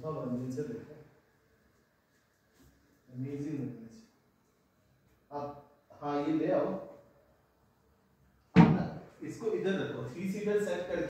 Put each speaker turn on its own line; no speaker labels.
उसका बंदिल से देखो, अमेजिंग इमेज। आप हाँ ये ले आओ, आप ना इसको इधर रखो, 3 सीटर सेट करके